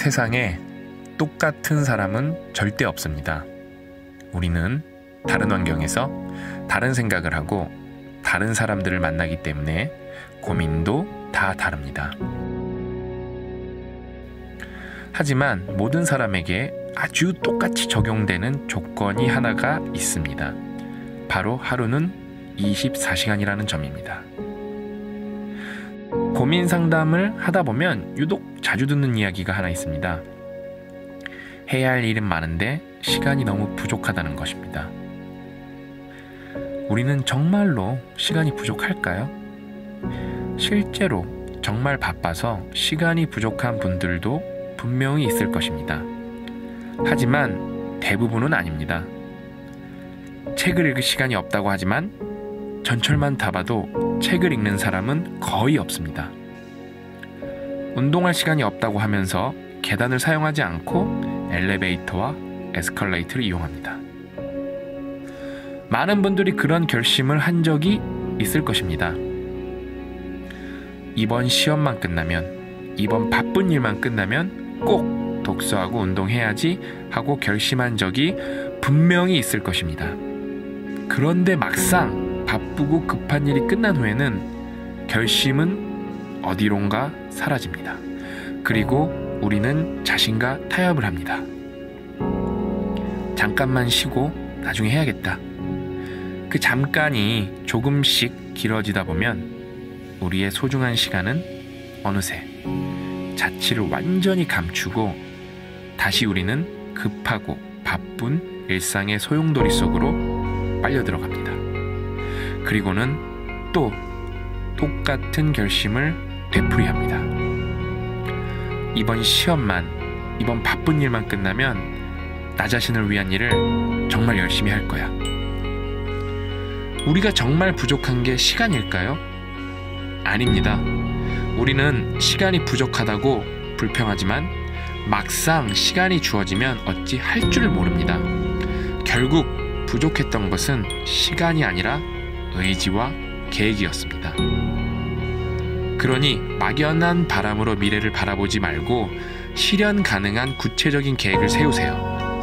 세상에 똑같은 사람은 절대 없습니다. 우리는 다른 환경에서 다른 생각을 하고 다른 사람들을 만나기 때문에 고민도 다 다릅니다. 하지만 모든 사람에게 아주 똑같이 적용되는 조건이 하나가 있습니다. 바로 하루는 24시간이라는 점입니다. 고민 상담을 하다 보면 유독 자주 듣는 이야기가 하나 있습니다. 해야 할 일은 많은데 시간이 너무 부족하다는 것입니다. 우리는 정말로 시간이 부족할까요? 실제로 정말 바빠서 시간이 부족한 분들도 분명히 있을 것입니다. 하지만 대부분은 아닙니다. 책을 읽을 시간이 없다고 하지만 전철만 타봐도 책을 읽는 사람은 거의 없습니다. 운동할 시간이 없다고 하면서 계단을 사용하지 않고 엘리베이터와 에스컬레이터를 이용합니다. 많은 분들이 그런 결심을 한 적이 있을 것입니다. 이번 시험만 끝나면, 이번 바쁜 일만 끝나면 꼭 독서하고 운동해야지 하고 결심한 적이 분명히 있을 것입니다. 그런데 막상 바쁘고 급한 일이 끝난 후에는 결심은 어디론가 사라집니다. 그리고 우리는 자신과 타협을 합니다. 잠깐만 쉬고 나중에 해야겠다. 그 잠깐이 조금씩 길어지다 보면 우리의 소중한 시간은 어느새 자취를 완전히 감추고 다시 우리는 급하고 바쁜 일상의 소용돌이 속으로 빨려 들어갑니다. 그리고는 또 똑같은 결심을 되풀이합니다. 이번 시험만, 이번 바쁜 일만 끝나면 나 자신을 위한 일을 정말 열심히 할 거야. 우리가 정말 부족한 게 시간일까요? 아닙니다. 우리는 시간이 부족하다고 불평하지만 막상 시간이 주어지면 어찌 할 줄 모릅니다. 결국 부족했던 것은 시간이 아니라 의지와 계획이었습니다. 그러니 막연한 바람으로 미래를 바라보지 말고 실현 가능한 구체적인 계획을 세우세요.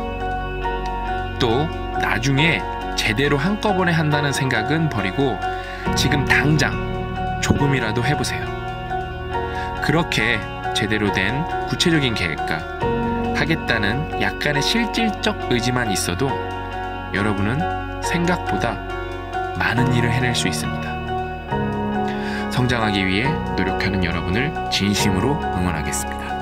또 나중에 제대로 한꺼번에 한다는 생각은 버리고 지금 당장 조금이라도 해보세요. 그렇게 제대로 된 구체적인 계획과 하겠다는 약간의 실질적 의지만 있어도 여러분은 생각보다 많은 일을 해낼 수 있습니다. 성장하기 위해 노력하는 여러분을 진심으로 응원하겠습니다.